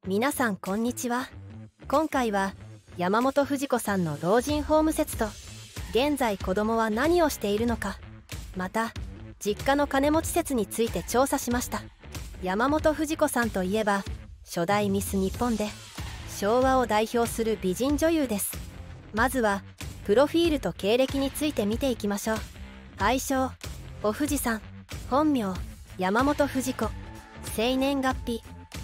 皆さんこんにちは。今回は山本富士子さんの老人ホーム説と現在子供は何をしているのか、また実家の金持ち説について調査しました。山本富士子さんといえば初代ミス日本で昭和を代表する美人女優です。まずはプロフィールと経歴について見ていきましょう。愛称お富士さん、本名山本富士子、生年月日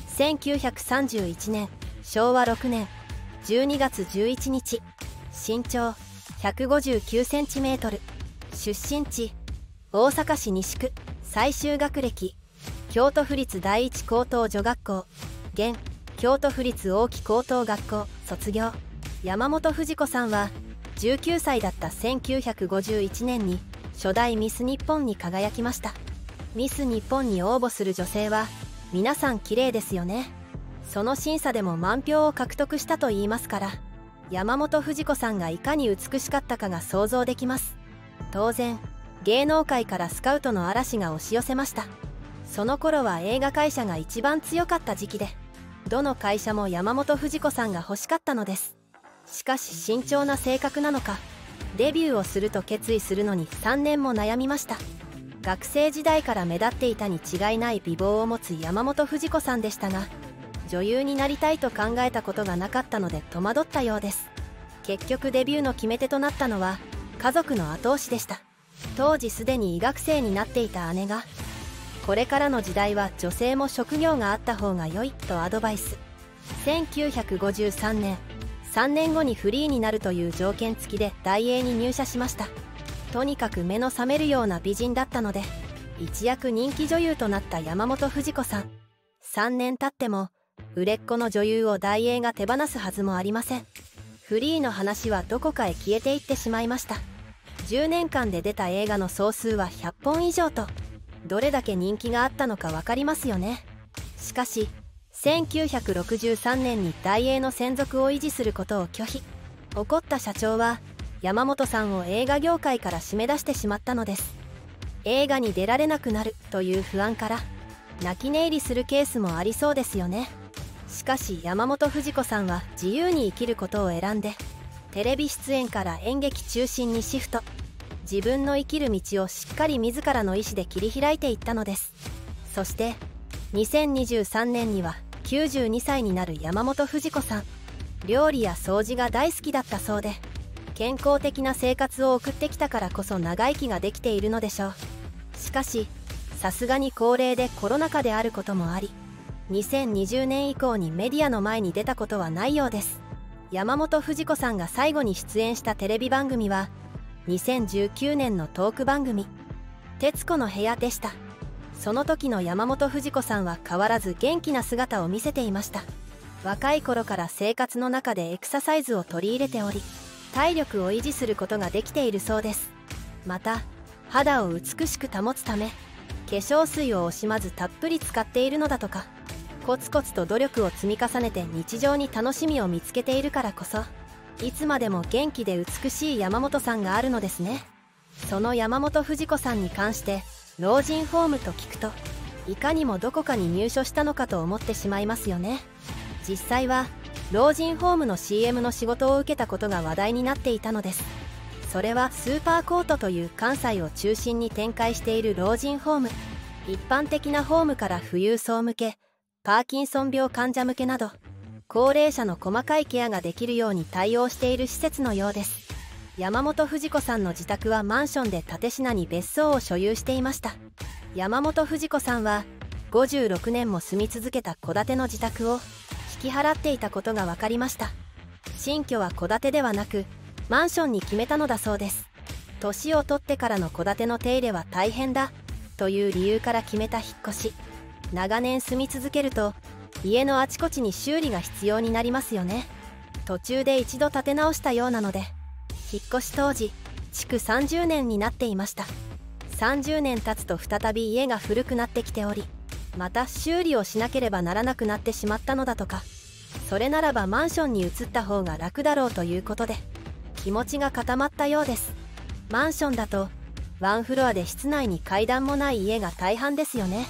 1931年昭和6年12月11日、身長159センチメートル、出身地大阪市西区、最終学歴京都府立第一高等女学校、現京都府立大木高等学校卒業。山本富士子さんは19歳だった1951年に初代ミス日本に輝きました。ミス日本に応募する女性は皆さん綺麗ですよね。その審査でも満票を獲得したといいますから、山本富士子さんがいかに美しかったかが想像できます。当然芸能界からスカウトの嵐が押し寄せました。その頃は映画会社が一番強かった時期で、どの会社も山本富士子さんが欲しかったのです。しかし慎重な性格なのか、デビューをすると決意するのに3年も悩みました。学生時代から目立っていたに違いない美貌を持つ山本富士子さんでしたが、女優になりたいと考えたことがなかったので戸惑ったようです。結局デビューの決め手となったのは家族の後押しでした。当時すでに医学生になっていた姉が、これからの時代は女性も職業があった方が良いとアドバイス。1953年3年後にフリーになるという条件付きで大映に入社しました。とにかく目の覚めるような美人だったので一躍人気女優となった山本富士子さん。3年経っても売れっ子の女優を大映が手放すはずもありません。フリーの話はどこかへ消えていってしまいました。10年間で出た映画の総数は100本以上と、どれだけ人気があったのか分かりますよね。しかし1963年に大映の専属を維持することを拒否。怒った社長は山本さんを映画業界から締め出してしまったのです。映画に出られなくなるという不安から泣き寝入りするケースもありそうですよね。しかし山本富士子さんは自由に生きることを選んで、テレビ出演から演劇中心にシフト。自分の生きる道をしっかり自らの意思で切り開いていったのです。そして2023年には92歳になる山本富士子さん。料理や掃除が大好きだったそうで、健康的な生活を送ってきたからこそ長生きができているのでしょう。しかしさすがに高齢でコロナ禍であることもあり、2020年以降にメディアの前に出たことはないようです。山本富士子さんが最後に出演したテレビ番組は2019年のトーク番組「徹子の部屋」でした。その時の山本富士子さんは変わらず元気な姿を見せていました。若い頃から生活の中でエクササイズを取り入れており、体力を維持することができているそうです。また肌を美しく保つため化粧水を惜しまずたっぷり使っているのだとか。コツコツと努力を積み重ねて日常に楽しみを見つけているからこそ、いつまでも元気で美しい山本さんがあるのですね。その山本富士子さんに関して老人ホームと聞くと、いかにもどこかに入所したのかと思ってしまいますよね。実際は老人ホームの CM の仕事を受けたことが話題になっていたのです。それはスーパーコートという関西を中心に展開している老人ホーム。一般的なホームから富裕層向け、パーキンソン病患者向けなど高齢者の細かいケアができるように対応している施設のようです。山本富士子さんの自宅はマンションで蓼科に別荘を所有していました。山本富士子さんは56年も住み続けた戸建ての自宅を引き払っていたことが分かりました。新居は戸建てではなくマンションに決めたのだそうです。年を取ってからの戸建ての手入れは大変だという理由から決めた引っ越し。長年住み続けると家のあちこちに修理が必要になりますよね。途中で一度建て直したようなので、引っ越し当時築30年になっていました。30年経つと再び家が古くなってきており、また修理をしなければならなくなってしまったのだとか。それならばマンションに移った方が楽だろうということで気持ちが固まったようです。マンションだとワンフロアで室内に階段もない家が大半ですよね。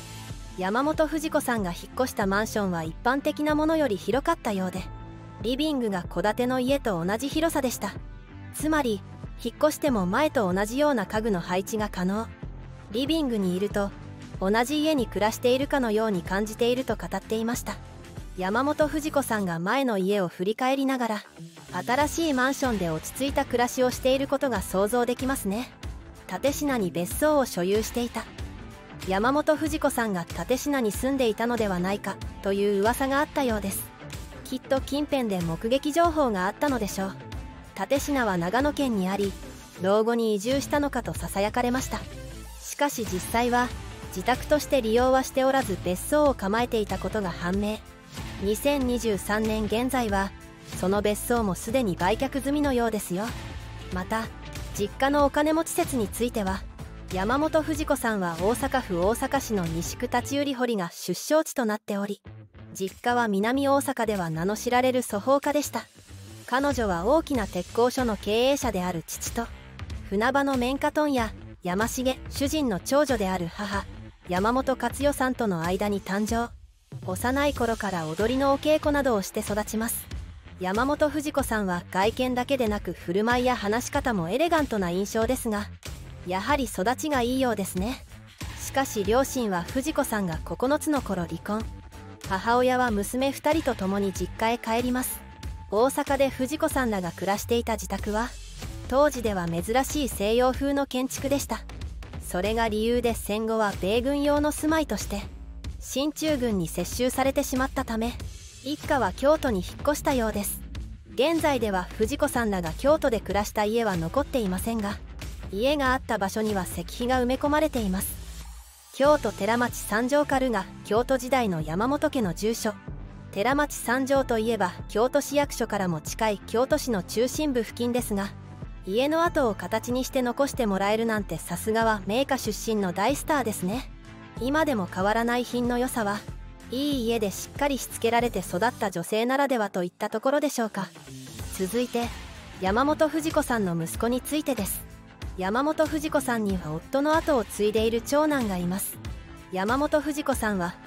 山本富子さんが引っ越したマンションは一般的なものより広かったようで、リビングが戸建ての家と同じ広さでした。つまり引っ越しても前と同じような家具の配置が可能。リビングにいると同じ家に暮らしているかのように感じていると語っていました。山本富子さんが前の家を振り返りながら、新しいマンションで落ち着いた暮らしをしていることが想像できますね。蓼科に別荘を所有していた。山本富子さんが蓼科に住んでいたのではないかという噂があったようです。きっと近辺で目撃情報があったのでしょう。蓼科は長野県にあり、老後に移住したのかとささやかれました。しかし実際は自宅として利用はしておらず、別荘を構えていたことが判明。2023年現在はその別荘もすでに売却済みのようですよ。また実家のお金持ち説については、山本富子さんは大阪府大阪市の西区立売堀が出生地となっており、実家は南大阪では名の知られる粗放家でした。彼女は大きな鉄工所の経営者である父と、船場の綿花問屋山重主人の長女である母山本勝代さんとの間に誕生。幼い頃から踊りのお稽古などをして育ちます。山本富子さんは外見だけでなく振る舞いや話し方もエレガントな印象ですが、やはり育ちがいいようですね。しかし両親は富子さんが9つの頃離婚。母親は娘2人と共に実家へ帰ります。大阪で富子さんらが暮らしていた自宅は当時では珍しい西洋風の建築でした。それが理由で戦後は米軍用の住まいとして進駐軍に接収されてしまったため、一家は京都に引っ越したようです。現在では富子さんらが京都で暮らした家は残っていませんが、家があった場所には石碑が埋め込まれています。京都寺町三条家が京都時代の山本家の住所。寺町三条といえば京都市役所からも近い京都市の中心部付近ですが、家の跡を形にして残してもらえるなんて、さすがは名家出身の大スターですね。今でも変わらない品の良さは、いい家でしっかりしつけられて育った女性ならではといったところでしょうか。続いて山本富子さんの息子についてです。山本富子さんには夫の後を継いでいる長男がいます。山本富子さんは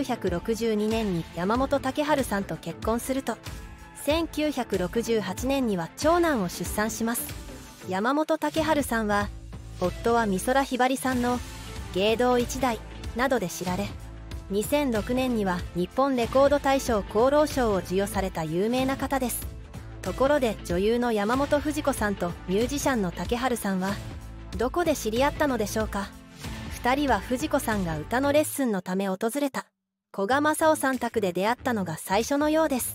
1962年に山本武春さんと結婚すると、1968年には長男を出産します。山本武春さんは夫は美空ひばりさんの芸道一代などで知られ、2006年には日本レコード大賞功労賞を授与された有名な方です。ところで女優の山本富子さんとミュージシャンの武春さんはどこで知り合ったのでしょうか。2人は富子さんが歌のレッスンのため訪れた古賀正夫さん宅で出会ったのが最初のようです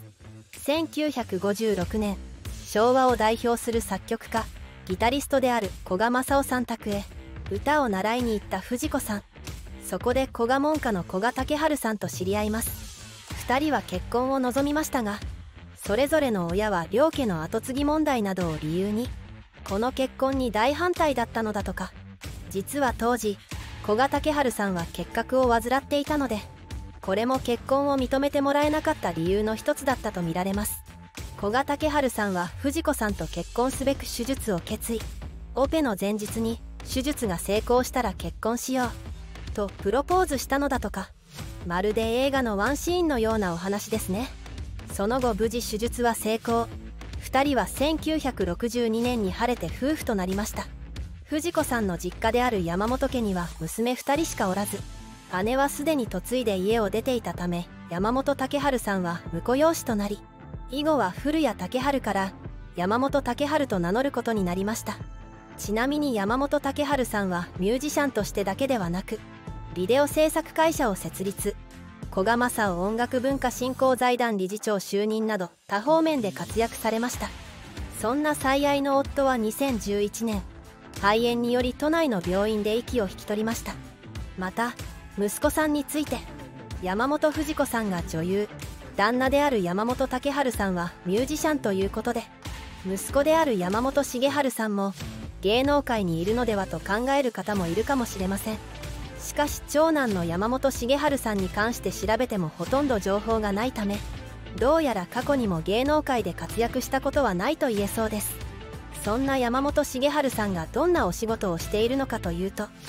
。1956年、昭和を代表する作曲家ギタリストである古賀正夫さん宅へ歌を習いに行った富子さん。そこで古賀門下の古賀武春さんと知り合います。2人は結婚を望みましたが、それぞれの親は両家の跡継ぎ問題などを理由にこの結婚に大反対だったのだとか。実は当時古賀武春さんは結核を患っていたので、これも結婚を認めてもらえなかった理由の一つだったとみられます。古賀武春さんは富子さんと結婚すべく手術を決意。オペの前日に手術が成功したら結婚しようとプロポーズしたのだとか。まるで映画のワンシーンのようなお話ですね。その後無事手術は成功。2人は1962年に晴れて夫婦となりました。富子さんの実家である山本家には娘2人しかおらず、姉はすでに嫁いで家を出ていたため、山本武春さんは婿養子となり、以後は古谷武春から山本武春と名乗ることになりました。ちなみに山本武春さんはミュージシャンとしてだけではなく、ビデオ制作会社を設立、古賀正夫音楽文化振興財団理事長就任など多方面で活躍されました。そんな最愛の夫は2011年、肺炎により都内の病院で息を引き取りました。また息子さんについて、山本富子さんが女優、旦那である山本武春さんはミュージシャンということで、息子である山本重春さんも芸能界にいるのではと考える方もいるかもしれません。しかし長男の山本重春さんに関して調べてもほとんど情報がないため、どうやら過去にも芸能界で活躍したことはないと言えそうです。そんな山本重春さんがどんなお仕事をしているのかというと、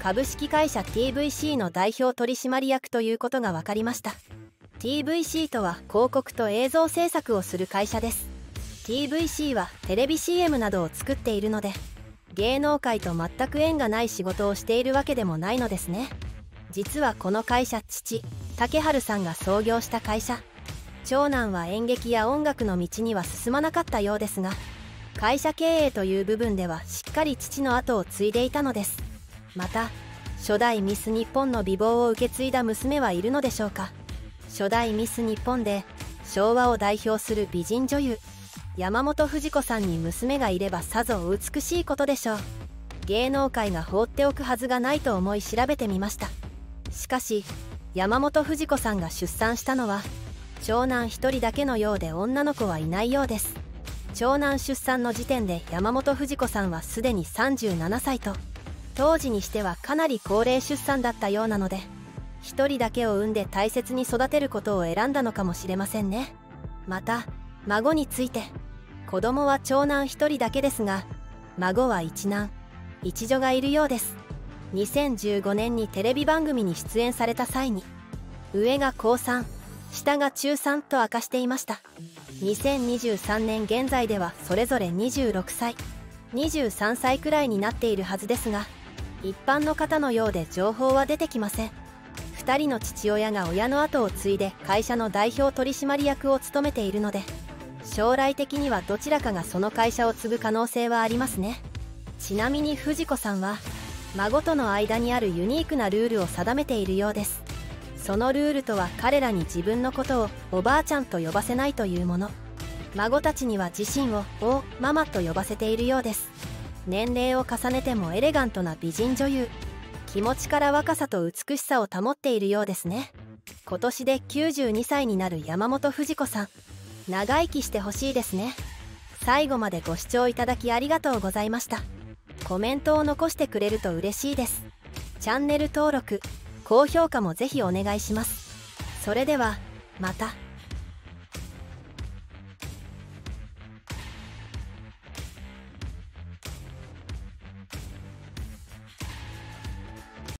株式会社 TVC の代表取締役ということが分かりました。 TVC とは広告と映像制作をする会社です。 TVC はテレビ CM などを作っているので、芸能界と全く縁がない仕事をしているわけでもないのですね。実はこの会社、父竹春さんが創業した会社。長男は演劇や音楽の道には進まなかったようですが、会社経営という部分ではしっかり父の後を継いでいたのです。また初代ミス日本の美貌を受け継いだ娘はいるのでしょうか。初代ミス日本で昭和を代表する美人女優山本富士子さんに娘がいればさぞ美しいことでしょう。芸能界が放っておくはずがないと思い調べてみました。しかし山本富士子さんが出産したのは長男1人だけのようで、女の子はいないようです。長男出産の時点で山本富士子さんはすでに37歳と、当時にしてはかなり高齢出産だったようなので、1人だけを産んで大切に育てることを選んだのかもしれませんね。また孫について、子供は長男1人だけですが、孫は一男一女がいるようです。2015年にテレビ番組に出演された際に、上が高3下が中3と明かしていました。2023年現在ではそれぞれ26歳23歳くらいになっているはずですが、一般の方のようで情報は出てきません。2人の父親が親の後を継いで会社の代表取締役を務めているので、将来的にはどちらかがその会社を継ぐ可能性はありますね。ちなみに藤子さんは孫との間にあるユニークなルールを定めているようです。そのルールとは、彼らに自分のことをおばあちゃんと呼ばせないというもの。孫たちには自身をおママと呼ばせているようです。年齢を重ねてもエレガントな美人女優、気持ちから若さと美しさを保っているようですね。今年で92歳になる山本富子さん、長生きしてほしいですね。最後までご視聴いただきありがとうございました。コメントを残してくれると嬉しいです。チャンネル登録、高評価もぜひお願いします。それではまた。